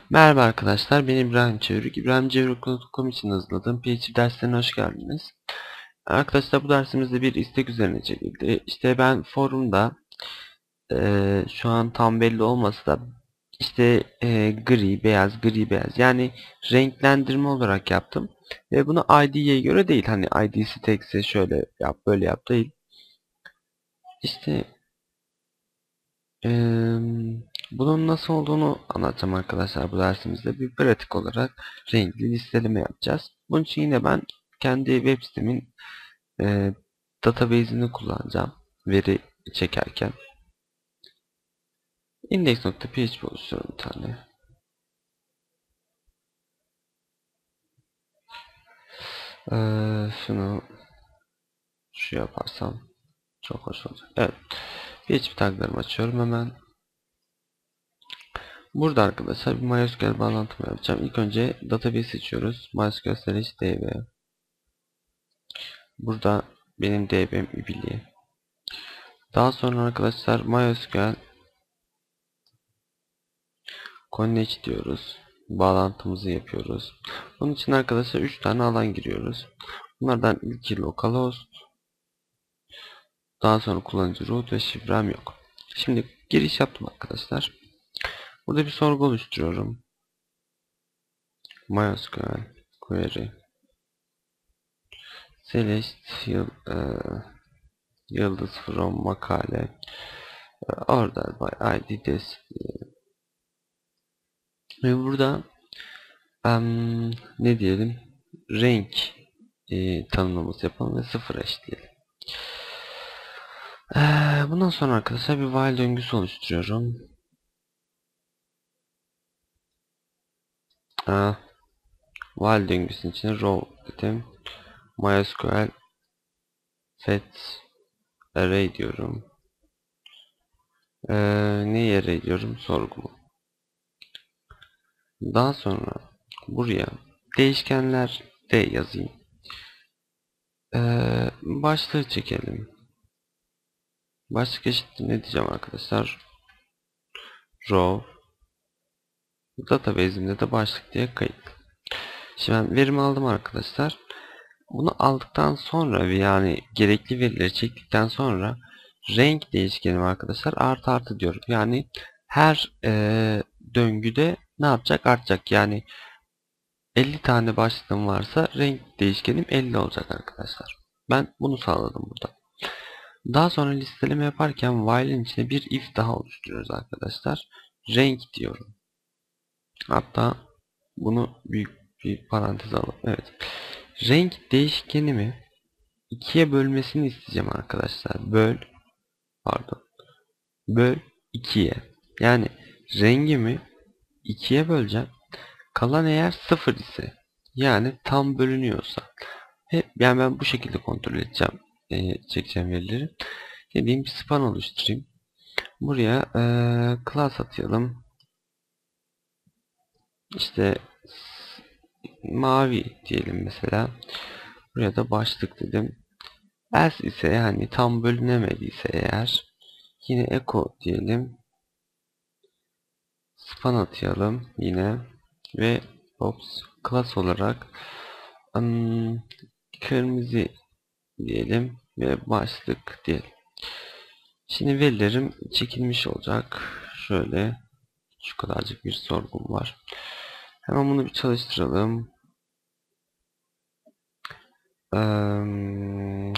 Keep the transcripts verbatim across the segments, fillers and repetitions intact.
Merhaba arkadaşlar, ben İbrahim Çevirük. İbrahim Çevirük nokta com için hazırladığım P H P derslerine hoş geldiniz. Arkadaşlar bu dersimizde bir istek üzerine çekildi. İşte ben forumda eee, şu an tam belli olmasa da işte eee, gri, beyaz, gri, beyaz yani renklendirme olarak yaptım. Ve bunu I D'ye göre değil. Hani I D'si tekse şöyle yap, böyle yap değil. İşte Eee, bunun nasıl olduğunu anlatacağım arkadaşlar bu dersimizde. Bir pratik olarak renkli listeleme yapacağız. Bunun için yine ben kendi web sitemin eee database'ini kullanacağım. Veri çekerken. index.php oluşturuyorum bir tane. Eee, şunu şu yaparsam çok hoş olacak. Evet. P H P taglarımı açıyorum hemen. Burada arkadaşlar bir MySQL bağlantımı yapacağım. İlk önce database seçiyoruz. MySQL slash db. Burada benim D B'm ibili. Daha sonra arkadaşlar MySQL Connect diyoruz. Bağlantımızı yapıyoruz. Bunun için arkadaşlar üç tane alan giriyoruz. Bunlardan ilki localhost. Daha sonra kullanıcı root ve şifrem yok. Şimdi giriş yaptım arkadaşlar. Burada bir sorgu oluşturuyorum. MySQL query select e, yıldız from makale e, order by I D this ve burada em, ne diyelim renk e, tanımlaması yapalım ve sıfır eşitleyelim. Ee, bundan sonra arkadaşlar bir while döngüsü oluşturuyorum. Ee, while döngüsünün içine row dedim. MySQL set array diyorum. Ee, neyi array diyorum? Sorgumu. Daha sonra buraya değişkenler de yazayım. Ee, başlığı çekelim. Başlık eşittir ne diyeceğim arkadaşlar? Row. Database'imde de başlık diye kayıt. Şimdi ben verimi aldım arkadaşlar. Bunu aldıktan sonra yani gerekli verileri çektikten sonra renk değişkenim arkadaşlar artı artı diyorum. Yani her e, döngüde ne yapacak? Artacak. Yani elli tane başlığım varsa renk değişkenim elli olacak arkadaşlar. Ben bunu sağladım burada. Daha sonra listeleme yaparken while'in içine bir if daha oluşturuyoruz arkadaşlar. Renk diyorum. Hatta bunu büyük bir parantez alalım. Evet. Renk değişkenimi ikiye bölmesini isteyeceğim arkadaşlar. Böl, pardon. Böl ikiye. Yani rengimi ikiye böleceğim. Kalan eğer sıfır ise yani tam bölünüyorsa hep yani ben bu şekilde kontrol edeceğim. E, çekeceğim verileri. Dediğim bir span oluşturayım. Buraya e, class atayalım. İşte mavi diyelim mesela. Buraya da başlık dedim. Else ise yani tam bölünemediyse eğer yine echo diyelim. Span atayalım yine ve ops class olarak ım, kırmızı diyelim ve başlık diyelim. Şimdi verilerim çekilmiş olacak. Şöyle şu kadarcık bir sorgum var. Hemen bunu bir çalıştıralım. Um,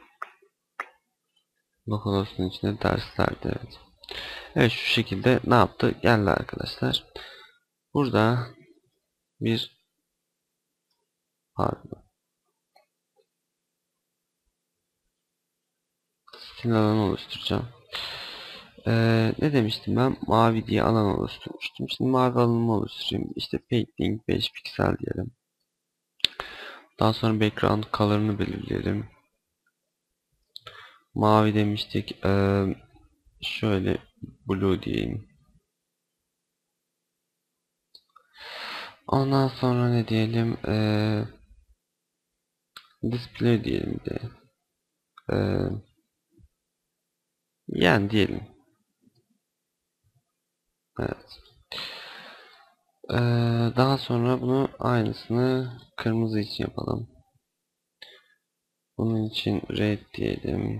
Localhost'un içinde derslerde evet. Evet şu şekilde ne yaptı? Geldi arkadaşlar. Burada bir pardon. Stil alanı oluşturacağım. Ee, ne demiştim ben? Mavi diye alan oluşturmuştum. Şimdi mavi alanımı oluşturayım. İşte painting beş piksel diyelim. Daha sonra background color'ını belirleyelim. Mavi demiştik. Ee, şöyle blue diyeyim. Ondan sonra ne diyelim? Ee, display diyelim de. Ee, yani diyelim. Evet. Ee, daha sonra bunu aynısını kırmızı için yapalım. Bunun için red diyelim.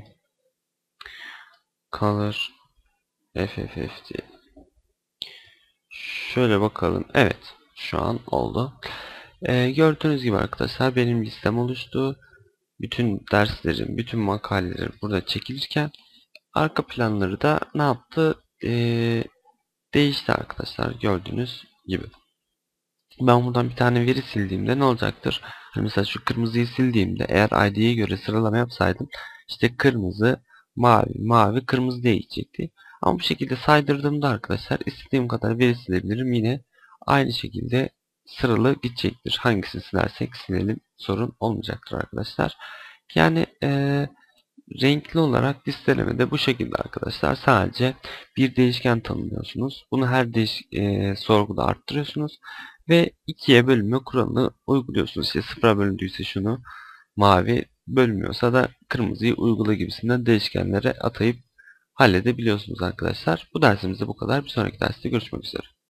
Color F F F diyelim. Şöyle bakalım. Evet. Şu an oldu. Ee, gördüğünüz gibi arkadaşlar benim listem oluştu. Bütün derslerim, bütün makalelerim burada çekilirken arka planları da ne yaptı? Ee, değişti arkadaşlar. Gördüğünüz gibi. Ben buradan bir tane veri sildiğimde ne olacaktır? Hani mesela şu kırmızıyı sildiğimde eğer I D'ye göre sıralama yapsaydım işte kırmızı, mavi, mavi, kırmızı diye gidecekti. Ama bu şekilde saydırdığımda arkadaşlar istediğim kadar veri silebilirim. Yine aynı şekilde sıralı gidecektir. Hangisini silersek silelim sorun olmayacaktır arkadaşlar. Yani eee renkli olarak listeleme de bu şekilde arkadaşlar. Sadece bir değişken tanımlıyorsunuz. Bunu her değiş e, sorguda arttırıyorsunuz. Ve ikiye bölünme kuralını uyguluyorsunuz. İşte sıfıra bölündüyse şunu mavi, bölünmüyorsa da kırmızıyı uygula gibisinden değişkenlere atayıp halledebiliyorsunuz arkadaşlar. Bu dersimizde bu kadar. Bir sonraki derste görüşmek üzere.